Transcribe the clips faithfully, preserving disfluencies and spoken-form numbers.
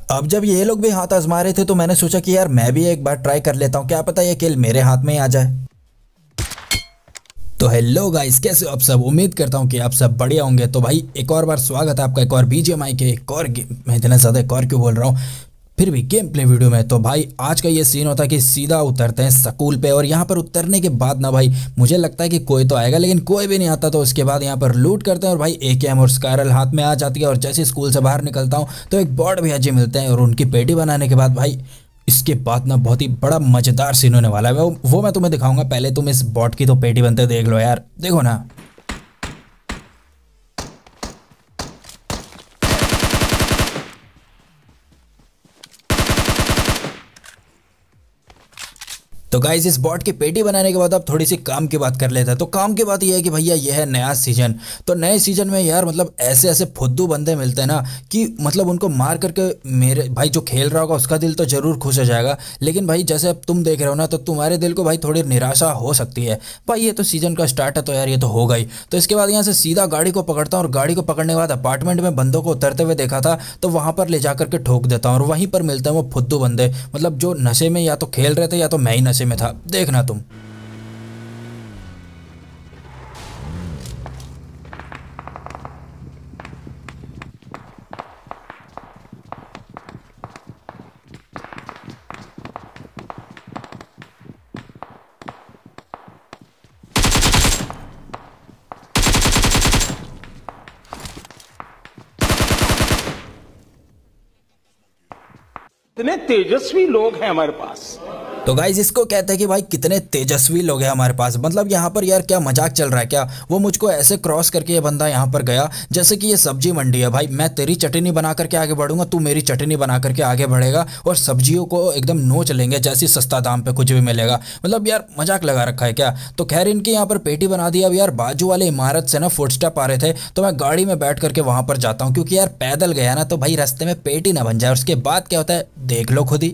अब जब ये लोग भी हाथ आजमा रहे थे तो मैंने सोचा कि यार मैं भी एक बार ट्राई कर लेता हूँ, क्या पता ये किल मेरे हाथ में ही आ जाए। तो हेलो गाइस, कैसे हो आप सब? उम्मीद करता हूँ कि आप सब बढ़िया होंगे। तो भाई एक और बार स्वागत है आपका एक और बीजीएमआई के एक और मैं इतना ज़्यादा एक और क्यों बोल रहा हूँ, फिर भी गेम प्ले वीडियो में। तो भाई आज का ये सीन होता है कि सीधा उतरते हैं स्कूल पे, और यहाँ पर उतरने के बाद ना भाई मुझे लगता है कि कोई तो आएगा, लेकिन कोई भी नहीं आता। तो उसके बाद यहाँ पर लूट करते हैं और भाई ए के एम और स्काइरल हाथ में आ जाती है। और जैसे स्कूल से बाहर निकलता हूँ तो एक बॉड भैया जी मिलते हैं, और उनकी पेटी बनाने के बाद भाई इसके बाद ना बहुत ही बड़ा मजेदार सीन होने वाला है, वो वो मैं तुम्हें दिखाऊंगा। पहले तुम इस बॉट की तो पेटी बनते देख लो यार, देखो ना। तो गाइस इस बॉट की पेटी बनाने के बाद अब थोड़ी सी काम की बात कर लेते हैं। तो काम की बात यह है कि भैया यह है नया सीजन। तो नए सीजन में यार मतलब ऐसे ऐसे फुद्दू बंदे मिलते हैं ना कि मतलब उनको मार करके मेरे भाई जो खेल रहा होगा उसका दिल तो जरूर खुश हो जाएगा, लेकिन भाई जैसे अब तुम देख रहे हो ना तो तुम्हारे दिल को भाई थोड़ी निराशा हो सकती है। भाई ये तो सीजन का स्टार्ट है तो यार ये तो होगा ही। तो इसके बाद यहाँ से सीधा गाड़ी को पकड़ता हूँ, और गाड़ी को पकड़ने के बाद अपार्टमेंट में बंदों को उतरते हुए देखा था तो वहाँ पर ले जाकर के ठोक देता हूँ, और वहीं पर मिलते हैं वो फुद्दू बंदे, मतलब जो नशे में या तो खेल रहे थे या तो मैं ही नशे में था, देखना तुम। इतने तेजस्वी लोग हैं हमारे पास। तो गाइज इसको कहते हैं कि भाई कितने तेजस्वी लोग हैं हमारे पास। मतलब यहाँ पर यार क्या मजाक चल रहा है क्या? वो मुझको ऐसे क्रॉस करके ये बंदा यहाँ पर गया जैसे कि ये सब्जी मंडी है। भाई मैं तेरी चटनी बना करके आगे बढ़ूंगा, तू मेरी चटनी बना करके आगे बढ़ेगा, और सब्जियों को एकदम नोच लेंगे जैसे सस्ता दाम पे कुछ भी मिलेगा। मतलब यार मजाक लगा रखा है क्या? तो खैर इनकी यहाँ पर पेटी बना दी। अब यार बाजू वाले इमारत से ना फुटस्टेप आ रहे थे तो मैं गाड़ी में बैठ करके वहां पर जाता हूँ, क्योंकि यार पैदल गया ना तो भाई रास्ते में पेटी ना बन जाए। उसके बाद क्या होता है देख लो खुद ही।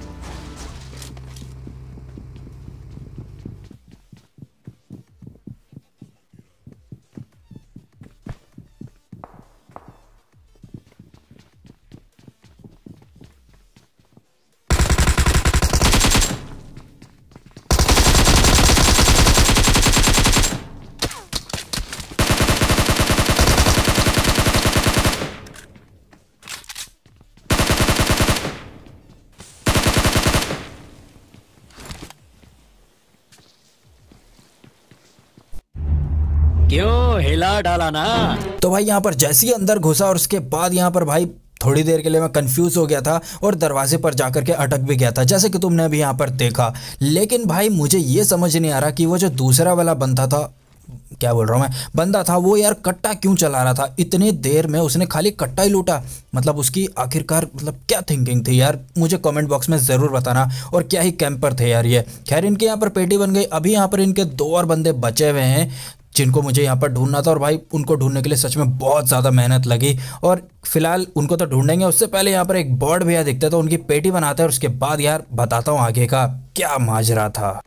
क्यों हिला डाला ना? तो भाई यहाँ पर जैसे ही अंदर घुसा और उसके बाद यहाँ पर भाई थोड़ी देर के लिए मैं कंफ्यूज हो गया था और दरवाजे पर जाकर के अटक भी गया था, जैसे कि तुमने अभी यहाँ पर देखा। लेकिन भाई मुझे ये समझ नहीं आ रहा कि वो जो दूसरा वाला बंदा था, क्या बोल रहा हूँ मैं, बंदा था, वो यार कट्टा क्यों चला रहा था इतनी देर में? उसने खाली कट्टा ही लूटा। मतलब उसकी आखिरकार मतलब क्या थिंकिंग थी यार? मुझे कमेंट बॉक्स में ज़रूर बताना। और क्या ही कैंपर थे यार ये। खैर इनके यहाँ पर पेटी बन गई। अभी यहाँ पर इनके दो और बंदे बचे हुए हैं जिनको मुझे यहाँ पर ढूंढना था, और भाई उनको ढूंढने के लिए सच में बहुत ज़्यादा मेहनत लगी। और फिलहाल उनको तो ढूंढेंगे, उससे पहले यहाँ पर एक बॉड भैया दिखते हैं तो उनकी पेटी बनाते हैं, और उसके बाद यार बताता हूँ आगे का क्या माजरा था।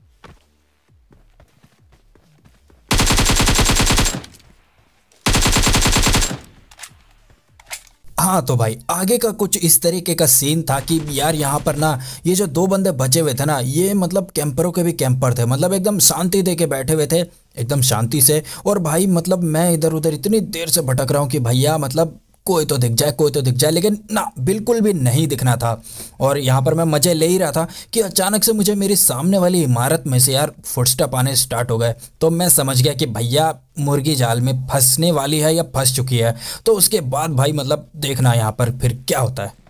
हाँ तो भाई आगे का कुछ इस तरीके का सीन था कि यार यहाँ पर ना ये जो दो बंदे बचे हुए थे ना, ये मतलब कैंपरों के भी कैंपर थे। मतलब एकदम शांति दे के बैठे हुए थे, एकदम शांति से। और भाई मतलब मैं इधर उधर इतनी देर से भटक रहा हूँ कि भैया मतलब कोई तो दिख जाए, कोई तो दिख जाए, लेकिन ना बिल्कुल भी नहीं दिखना था। और यहाँ पर मैं मज़े ले ही रहा था कि अचानक से मुझे मेरी सामने वाली इमारत में से यार फुटस्टेप आने स्टार्ट हो गए। तो मैं समझ गया कि भैया मुर्गी जाल में फंसने वाली है या फंस चुकी है। तो उसके बाद भाई मतलब देखना यहाँ पर फिर क्या होता है।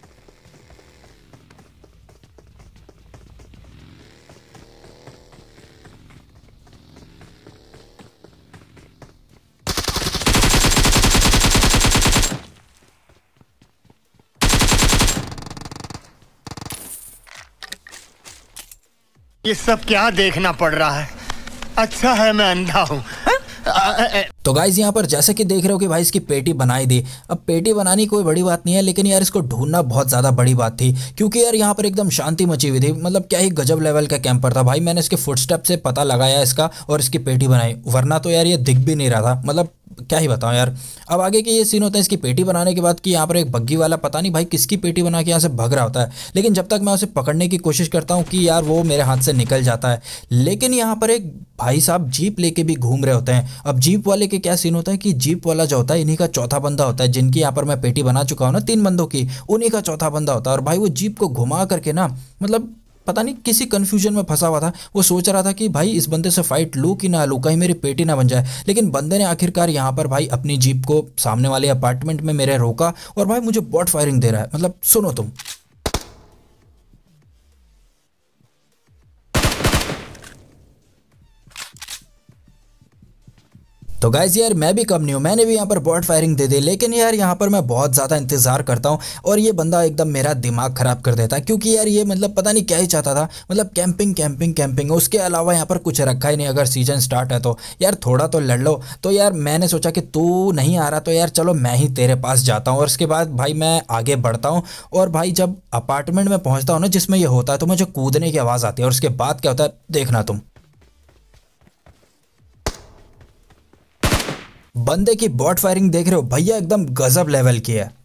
ये सब क्या देखना पड़ रहा है? अच्छा है मैं अंधा हूँ। तो गाइज यहाँ पर जैसे कि देख रहे हो कि भाई इसकी पेटी बनाई दी। अब पेटी बनानी कोई बड़ी बात नहीं है, लेकिन यार इसको ढूंढना बहुत ज़्यादा बड़ी बात थी, क्योंकि यार यहाँ पर एकदम शांति मची हुई थी। मतलब क्या ही गजब लेवल का कैंपर था भाई। मैंने इसके फुटस्टेप से पता लगाया इसका और इसकी पेटी बनाई, वरना तो यार ये दिख भी नहीं रहा था। मतलब क्या ही बताऊं यार। अब आगे के ये सीन होता है इसकी पेटी बनाने के बाद कि यहाँ पर एक बग्गी वाला पता नहीं भाई किसकी पेटी बना के यहाँ से भाग रहा होता है, लेकिन जब तक मैं उसे पकड़ने की कोशिश करता हूँ कि यार वो मेरे हाथ से निकल जाता है। लेकिन यहाँ पर एक भाई साहब जीप लेके भी घूम रहे होते हैं। अब जीप वाले के क्या सीन होता है कि जीप वाला जो होता है इन्हीं का चौथा बंदा होता है, जिनकी यहाँ पर मैं पेटी बना चुका हूँ ना तीन बंदों की, उन्हीं का चौथा बंदा होता है। और भाई वो जीप को घुमा करके ना मतलब पता नहीं किसी कंफ्यूजन में फंसा हुआ था, वो सोच रहा था कि भाई इस बंदे से फाइट लूँ कि ना लूँ, कहीं मेरी पेटी ना बन जाए। लेकिन बंदे ने आखिरकार यहाँ पर भाई अपनी जीप को सामने वाले अपार्टमेंट में मेरे रोका और भाई मुझे बॉट फायरिंग दे रहा है। मतलब सुनो तुम। तो गाइज यार मैं भी कम नहीं हूँ, मैंने भी यहाँ पर बॉट फायरिंग दे दी। लेकिन यार यहाँ पर मैं बहुत ज़्यादा इंतज़ार करता हूँ और ये बंदा एकदम मेरा दिमाग ख़राब कर देता है, क्योंकि यार ये मतलब पता नहीं क्या ही चाहता था। मतलब कैंपिंग कैंपिंग कैंपिंग, उसके अलावा यहाँ पर कुछ रखा ही नहीं। अगर सीजन स्टार्ट है तो यार थोड़ा तो लड़ लो। तो यार मैंने सोचा कि तू नहीं आ रहा तो यार चलो मैं ही तेरे पास जाता हूँ। और उसके बाद भाई मैं आगे बढ़ता हूँ और भाई जब अपार्टमेंट में पहुँचता हूँ ना जिसमें ये होता है, तो मुझे कूदने की आवाज़ आती है। और उसके बाद क्या होता है देखना तुम। बंदे की बॉट फायरिंग देख रहे हो भैया, एकदम गजब लेवल की है।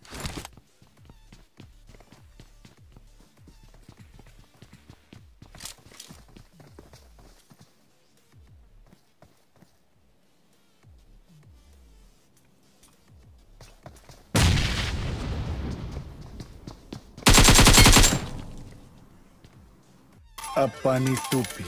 अब पानी तू पी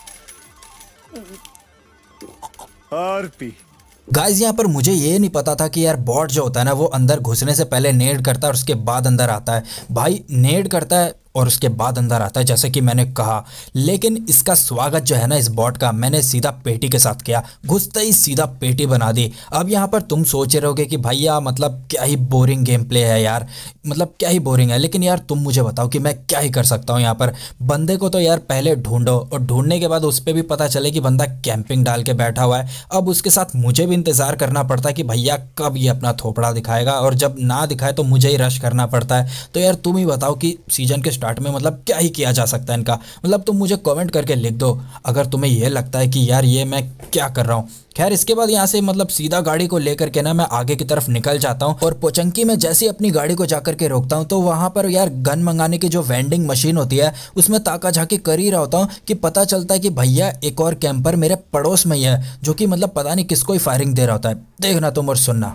और पी। गाइस यहाँ पर मुझे ये नहीं पता था कि यार बॉट जो होता है ना वो अंदर घुसने से पहले नेड करता है और उसके बाद अंदर आता है। भाई नेड करता है और उसके बाद अंदर आता है जैसे कि मैंने कहा। लेकिन इसका स्वागत जो है ना इस बॉट का मैंने सीधा पेटी के साथ किया, घुसते ही सीधा पेटी बना दी। अब यहाँ पर तुम सोच रहे होगे कि भैया मतलब क्या ही बोरिंग गेम प्ले है यार, मतलब क्या ही बोरिंग है। लेकिन यार तुम मुझे बताओ कि मैं क्या ही कर सकता हूँ यहाँ पर। बंदे को तो यार पहले ढूंढो और ढूंढने के बाद उस पर भी पता चले कि बंदा कैंपिंग डाल के बैठा हुआ है। अब उसके साथ मुझे भी इंतजार करना पड़ता है कि भैया कब ये अपना थोपड़ा दिखाएगा, और जब ना दिखाए तो मुझे ही रश करना पड़ता है। तो यार तुम ही बताओ कि सीजन के स्टार्ट में मतलब क्या ही किया जा सकता है इनका। मतलब तुम मुझे कमेंट करके लिख दो अगर तुम्हें यह लगता है कि यार ये मैं क्या कर रहा हूँ। खैर इसके बाद यहाँ से मतलब सीधा गाड़ी को लेकर के ना मैं आगे की तरफ निकल जाता हूँ और पोचंकी में जैसे ही अपनी गाड़ी को जाकर के रोकता हूँ तो वहाँ पर यार गन मंगाने की जो वेंडिंग मशीन होती है उसमें ताका झाकी कर ही रहा होता हूँ कि पता चलता है कि भैया एक और कैंपर मेरे पड़ोस में ही है जो कि मतलब पता नहीं किसको ही फायरिंग दे रहा होता है। देखना तुम और सुनना।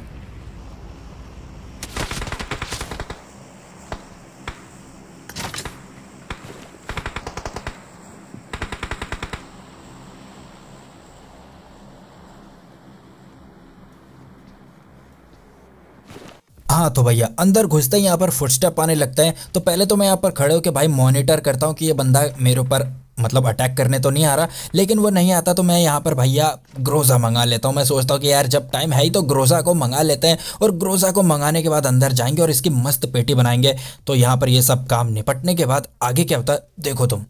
हाँ तो भैया अंदर घुसते ही यहाँ पर फुटस्टेप आने लगते हैं। तो पहले तो मैं यहाँ पर खड़े होकर भाई मॉनिटर करता हूँ कि ये बंदा मेरे ऊपर मतलब अटैक करने तो नहीं आ रहा। लेकिन वो नहीं आता तो मैं यहाँ पर भैया ग्रोजा मंगा लेता हूँ। मैं सोचता हूँ कि यार जब टाइम है ही तो ग्रोजा को मंगा लेते हैं, और ग्रोजा को मंगाने के बाद अंदर जाएंगे और इसकी मस्त पेटी बनाएंगे। तो यहाँ पर ये सब काम निपटने के बाद आगे क्या होता है देखो तुम।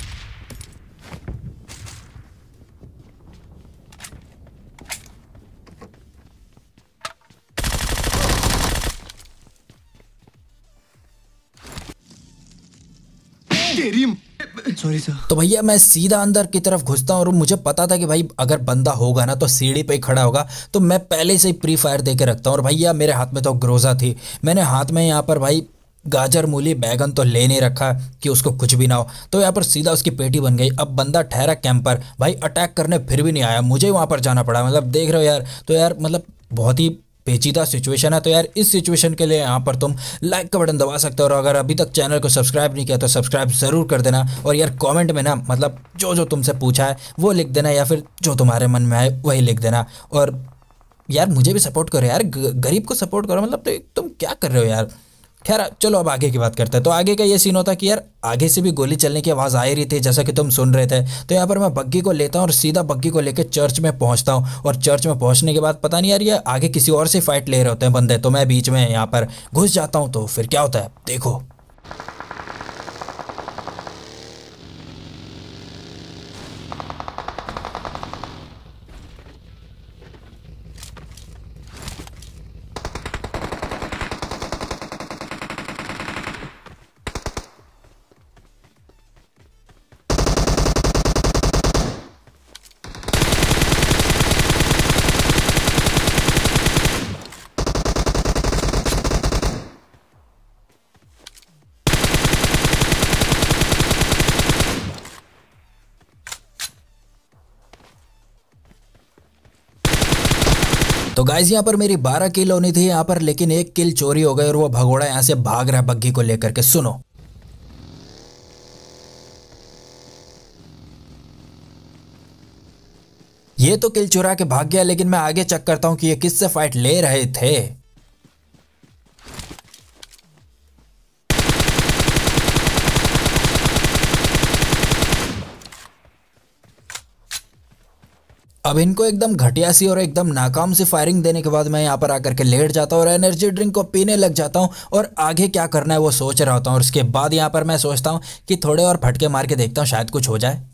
Sorry sir. तो भैया मैं सीधा अंदर की तरफ घुसता हूँ और मुझे पता था कि भाई अगर बंदा होगा ना तो सीढ़ी पे ही खड़ा होगा, तो मैं पहले से ही प्री फायर दे के रखता हूँ। और भैया मेरे हाथ में तो ग्रोजा थी, मैंने हाथ में यहाँ पर भाई गाजर मूली बैगन तो ले नहीं रखा कि उसको कुछ भी ना हो। तो यहाँ पर सीधा उसकी पेटी बन गई। अब बंदा ठहरा कैंपर भाई अटैक करने फिर भी नहीं आया, मुझे वहाँ पर जाना पड़ा। मतलब देख रहे हो यार, तो यार मतलब बहुत ही पेचीदा सिचुएशन है। तो यार इस सिचुएशन के लिए यहाँ पर तुम लाइक का बटन दबा सकते हो, और अगर अभी तक चैनल को सब्सक्राइब नहीं किया तो सब्सक्राइब ज़रूर कर देना। और यार कमेंट में ना मतलब जो जो तुमसे पूछा है वो लिख देना, या फिर जो तुम्हारे मन में आए वही लिख देना। और यार मुझे भी सपोर्ट करो यार, गरीब को सपोर्ट करो। मतलब तो तुम क्या कर रहे हो यार। खैर चलो अब आगे की बात करते हैं। तो आगे का ये सीन होता है कि यार आगे से भी गोली चलने की आवाज़ आ ही रही थी जैसा कि तुम सुन रहे थे। तो यहाँ पर मैं बग्गी को लेता हूँ और सीधा बग्गी को लेकर चर्च में पहुँचता हूँ। और चर्च में पहुँचने के बाद पता नहीं यार ये आगे किसी और से फाइट ले रहे होते हैं बंदे, तो मैं बीच में यहाँ पर घुस जाता हूँ। तो फिर क्या होता है देखो। तो गाइस यहाँ पर मेरी बारह किल होनी थी यहाँ पर, लेकिन एक किल चोरी हो गई और वो भगोड़ा यहाँ से भाग रहा है बग्गी को लेकर के। सुनो, ये तो किल चुरा के भाग गया, लेकिन मैं आगे चेक करता हूँ कि ये किससे फाइट ले रहे थे। अब इनको एकदम घटिया सी और एकदम नाकाम सी फायरिंग देने के बाद मैं यहाँ पर आकर के लेट जाता हूँ और एनर्जी ड्रिंक को पीने लग जाता हूँ और आगे क्या करना है वो सोच रहा होता हूँ। और उसके बाद यहाँ पर मैं सोचता हूँ कि थोड़े और फटके मार के देखता हूँ, शायद कुछ हो जाए।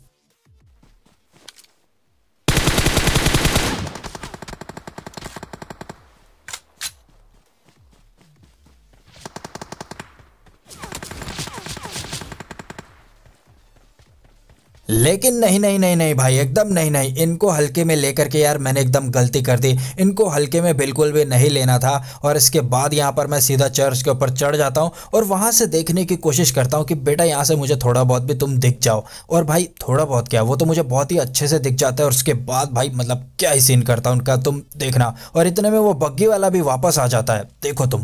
लेकिन नहीं नहीं नहीं नहीं भाई, एकदम नहीं नहीं, इनको हल्के में लेकर के यार मैंने एकदम गलती कर दी। इनको हल्के में बिल्कुल भी नहीं लेना था। और इसके बाद यहाँ पर मैं सीधा चर्च के ऊपर चढ़ जाता हूँ और वहाँ से देखने की कोशिश करता हूँ कि बेटा यहाँ से मुझे थोड़ा बहुत भी तुम दिख जाओ। और भाई थोड़ा बहुत क्या, वो तो मुझे बहुत ही अच्छे से दिख जाता है। और उसके बाद भाई मतलब क्या ही सीन करता उनका, तुम देखना। और इतने में वो बग्गी वाला भी वापस आ जाता है, देखो तुम।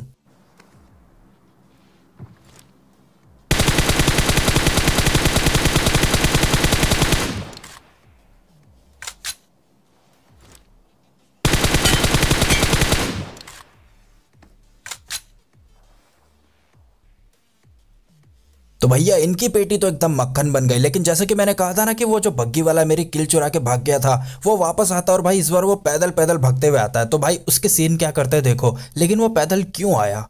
तो भैया इनकी पेटी तो एकदम मक्खन बन गई। लेकिन जैसे कि मैंने कहा था ना कि वो जो बग्गी वाला मेरी किल चुरा के भाग गया था वो वापस आता है और भाई इस बार वो पैदल पैदल भागते हुए आता है। तो भाई उसके सीन क्या करते हैं देखो। लेकिन वो पैदल क्यों आया?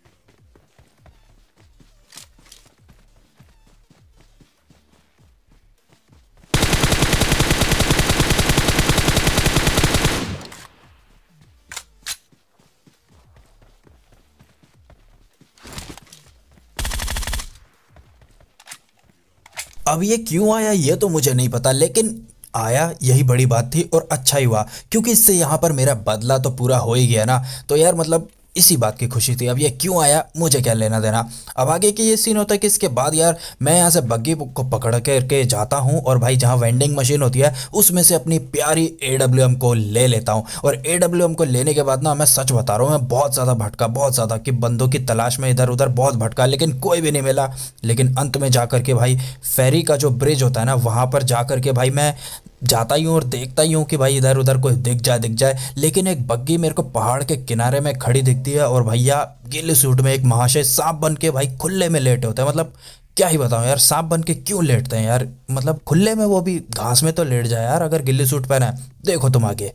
अब ये क्यों आया ये तो मुझे नहीं पता, लेकिन आया यही बड़ी बात थी। और अच्छा ही हुआ क्योंकि इससे यहाँ पर मेरा बदला तो पूरा हो ही गया ना। तो यार मतलब इसी बात की खुशी थी। अब ये क्यों आया मुझे क्या लेना देना। अब आगे की ये सीन होता है कि इसके बाद यार मैं यहाँ से बग्गी को पकड़ करके जाता हूँ और भाई जहाँ वेंडिंग मशीन होती है उसमें से अपनी प्यारी ए डब्ल्यू एम को ले लेता हूँ। और ए डब्ल्यू एम को लेने के बाद ना मैं सच बता रहा हूँ, मैं बहुत ज़्यादा भटका, बहुत ज़्यादा, कि बंदों की तलाश में इधर उधर बहुत भटका, लेकिन कोई भी नहीं मिला। लेकिन अंत में जाकर के भाई फेरी का जो ब्रिज होता है ना वहाँ पर जाकर के भाई मैं जाता ही हूँ और देखता ही हूँ कि भाई इधर उधर कोई दिख जाए दिख जाए। लेकिन एक बग्गी मेरे को पहाड़ के किनारे में खड़ी दिखती है और भैया गिल्ली सूट में एक महाशय सांप बन के भाई खुले में लेटे होते हैं। मतलब क्या ही बताऊँ यार, सांप बन के क्यों लेटते हैं यार, मतलब खुले में, वो भी घास में तो लेट जाए यार अगर गिल्ली सूट पहना है। देखो तुम आगे।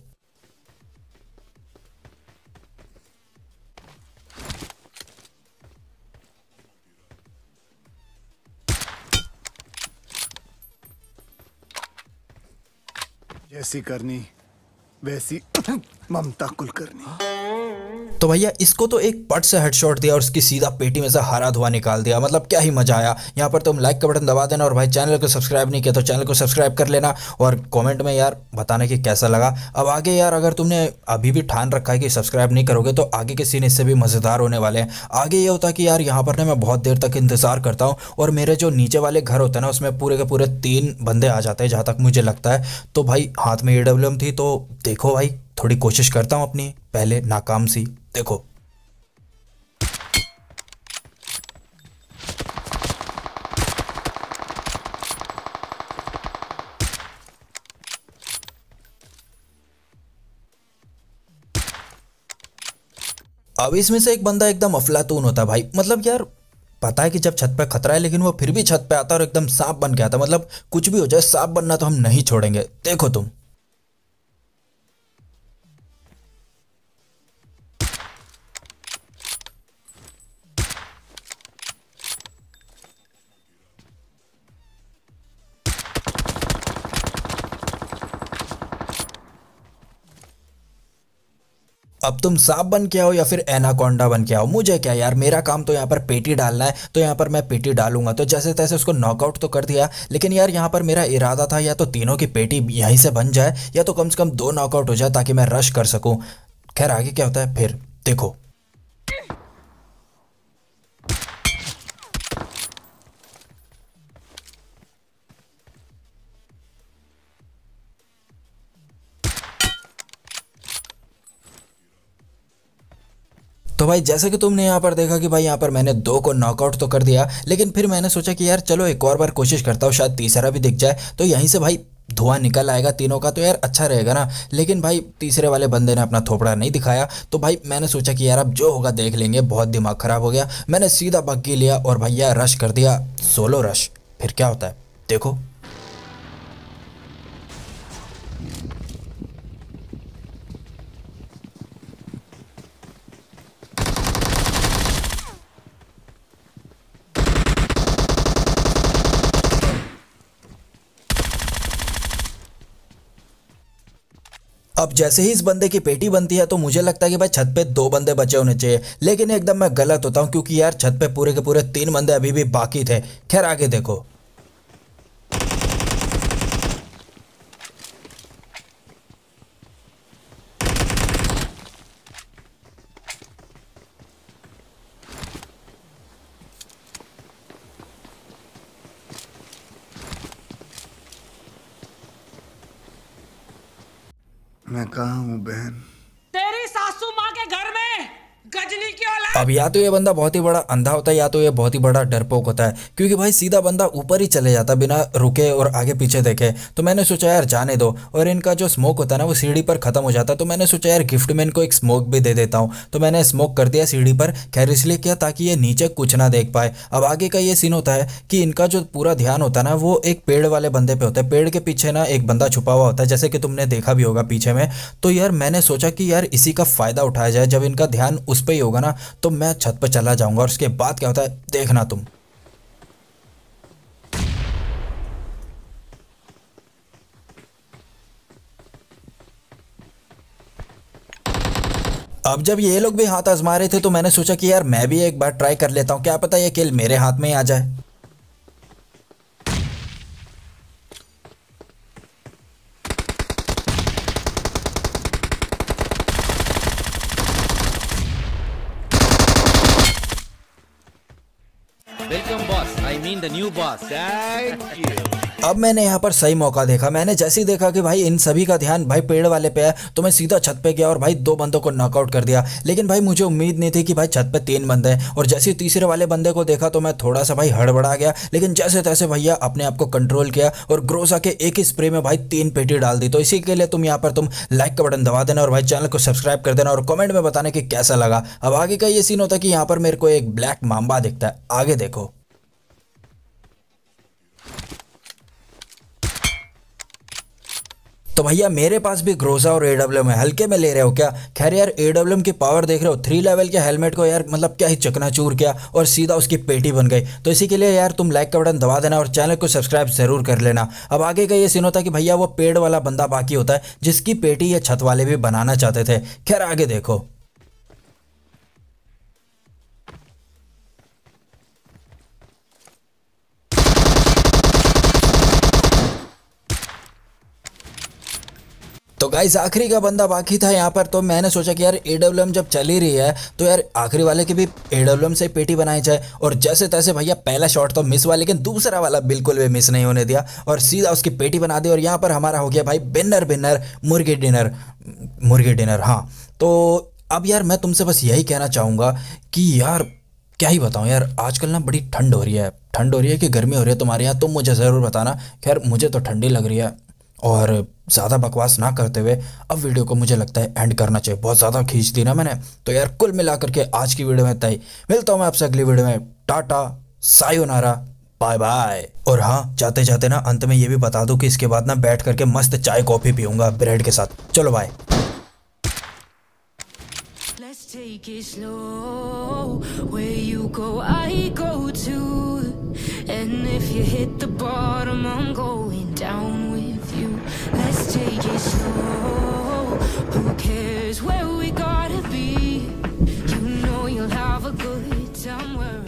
जैसी करनी वैसी ममता कुलकर्णी। तो भैया इसको तो एक पट से हेडशॉट दिया और उसकी सीधा पेटी में से हरा धुआं निकाल दिया। मतलब क्या ही मजा आया। यहाँ पर तुम लाइक का बटन दबा देना और भाई चैनल को सब्सक्राइब नहीं किया तो चैनल को सब्सक्राइब कर लेना और कमेंट में यार बताना कि कैसा लगा। अब आगे यार अगर तुमने अभी भी ठान रखा है कि सब्सक्राइब नहीं करोगे तो आगे के सीन इससे भी मज़ेदार होने वाले हैं। आगे ये होता है कि यार यहाँ पर ना मैं बहुत देर तक इंतज़ार करता हूँ और मेरे जो नीचे वाले घर होते हैं ना उसमें पूरे के पूरे तीन बंदे आ जाते हैं जहाँ तक मुझे लगता है। तो भाई हाथ में ए डब्ल्यू एम थी तो देखो भाई थोड़ी कोशिश करता हूँ अपनी, पहले नाकाम सी, देखो। अब इसमें से एक बंदा एकदम अफलातून होता है भाई। मतलब यार पता है कि जब छत पे खतरा है लेकिन वो फिर भी छत पे आता है और एकदम सांप बन के आता है। मतलब कुछ भी हो जाए सांप बनना तो हम नहीं छोड़ेंगे, देखो तुम। अब तुम सांप बन के आओ या फिर एनाकोंडा बन के आओ, मुझे क्या यार, मेरा काम तो यहाँ पर पेटी डालना है। तो यहाँ पर मैं पेटी डालूंगा। तो जैसे तैसे उसको नॉकआउट तो कर दिया, लेकिन यार यहाँ पर मेरा इरादा था या तो तीनों की पेटी यहीं से बन जाए या तो कम से कम दो नॉकआउट हो जाए ताकि मैं रश कर सकूं। खैर आगे क्या होता है फिर देखो। तो भाई जैसे कि तुमने यहाँ पर देखा कि भाई यहाँ पर मैंने दो को नॉकआउट तो कर दिया, लेकिन फिर मैंने सोचा कि यार चलो एक और बार कोशिश करता हूँ, शायद तीसरा भी दिख जाए। तो यहीं से भाई धुआं निकल आएगा तीनों का, तो यार अच्छा रहेगा ना। लेकिन भाई तीसरे वाले बंदे ने अपना थोपड़ा नहीं दिखाया, तो भाई मैंने सोचा कि यार अब जो होगा देख लेंगे। बहुत दिमाग खराब हो गया, मैंने सीधा बग्गी लिया और भैया रश कर दिया, सोलो रश। फिर क्या होता है देखो। अब जैसे ही इस बंदे की पेटी बनती है तो मुझे लगता है कि भाई छत पे दो बंदे बचे होने चाहिए, लेकिन एकदम मैं गलत होता हूँ, क्योंकि यार छत पे पूरे के पूरे तीन बंदे अभी भी बाकी थे। खैर आगे देखो। मैं कहाँ हूँ बहन? तेरी सासू माँ के घर में गजनी की औलाद। अब या तो ये बंदा बहुत ही बड़ा अंधा होता है या तो ये बहुत ही बड़ा डरपोक होता है, क्योंकि भाई सीधा बंदा ऊपर ही चले जाता बिना रुके और आगे पीछे देखे। तो मैंने सोचा यार जाने दो, और इनका जो स्मोक होता है ना वो सीढ़ी पर खत्म हो जाता है। तो मैंने सोचा यार गिफ्ट में इनको एक स्मोक भी दे देता हूँ। तो मैंने स्मोक कर दिया सीढ़ी पर। खैर इसलिए किया ताकि ये नीचे कुछ ना देख पाए। अब आगे का ये सीन होता है कि इनका जो पूरा ध्यान होता है ना वो एक पेड़ वाले बंदे पे होता है। पेड़ के पीछे ना एक बंदा छुपा हुआ होता है, जैसे कि तुमने देखा भी होगा पीछे में। तो यार मैंने सोचा कि यार इसी का फायदा उठाया जाए। जब इनका ध्यान उस पर ही होगा ना तो मैं छत पर चला जाऊंगा, और उसके बाद क्या होता है देखना तुम। अब जब ये लोग भी हाथ आजमा रहे थे तो मैंने सोचा कि यार मैं भी एक बार ट्राई कर लेता हूं, क्या पता ये किल मेरे हाथ में ही आ जाए। Welcome boss, I mean the new boss. Thank you. अब मैंने यहाँ पर सही मौका देखा। मैंने जैसे ही देखा कि भाई इन सभी का ध्यान भाई पेड़ वाले पे है, तो मैं सीधा छत पे गया और भाई दो बंदों को नॉकआउट कर दिया। लेकिन भाई मुझे उम्मीद नहीं थी कि भाई छत पे तीन बंदे हैं, और जैसे ही तीसरे वाले बंदे को देखा तो मैं थोड़ा सा भाई हड़बड़ा गया। लेकिन जैसे तैसे भैया अपने आप को कंट्रोल किया और ग्रोसा के एक ही स्प्रे में भाई तीन पेटी डाल दी। तो इसी के लिए तुम यहाँ पर तुम लाइक का बटन दबा देना और भाई चैनल को सब्सक्राइब कर देना और कमेंट में बताने कि कैसा लगा। अब आगे का ये सीन होता है कि यहाँ पर मेरे को एक ब्लैक माम्बा दिखता है, आगे देखो। तो भैया मेरे पास भी ग्रोजा और एडब्ल्यूएम है, हल्के में ले रहे हो क्या? खैर यार एडब्ल्यूएम की पावर देख रहे हो, थ्री लेवल के हेलमेट को यार मतलब क्या ही चकनाचूर किया और सीधा उसकी पेटी बन गई। तो इसी के लिए यार तुम लाइक का बटन दबा देना और चैनल को सब्सक्राइब जरूर कर लेना। अब आगे का ये सीन होता है कि भैया वो पेड़ वाला बंदा बाकी होता है जिसकी पेटी ये छत वाले भी बनाना चाहते थे। खैर आगे देखो। तो गाइस आखिरी का बंदा बाकी था यहाँ पर। तो मैंने सोचा कि यार एडब्ल्यूएम जब चल ही रही है तो यार आखिरी वाले की भी एडब्ल्यूएम से पेटी बनाई जाए। और जैसे तैसे भैया पहला शॉट तो मिस हुआ, लेकिन दूसरा वाला बिल्कुल भी मिस नहीं होने दिया और सीधा उसकी पेटी बना दी। और यहाँ पर हमारा हो गया भाई बिनर बिनर मुर्गी डिनर मुर्गी डिनर हाँ। तो अब यार मैं तुमसे बस यही कहना चाहूँगा कि यार क्या ही बताऊँ यार, आजकल ना बड़ी ठंड हो रही है। ठंड हो रही है कि गर्मी हो रही है तुम्हारे यहाँ, तुम मुझे ज़रूर बताना। खैर मुझे तो ठंडी लग रही है। और ज़्यादा बकवास ना करते हुए अब वीडियो को मुझे लगता है एंड करना चाहिए, बहुत ज़्यादा खींच दी ना मैंने। तो यार कुल मिलाकर के आज की वीडियो में तय मिलता हूँ मैं आपसे अगली वीडियो में। Tata sayonara bye bye. और हाँ जाते जाते ना अंत में ये भी बता दूं कि इसके बाद ना बैठ करके मस्त चाय कॉफ़ी पीऊँगा ब्रेड के साथ। चलो bye. Let's take it slow. Where you go, I go too. And if you hit the bottom, I'm going down with you. Let's take it slow. Who cares where we gotta be? You know you'll have a good time.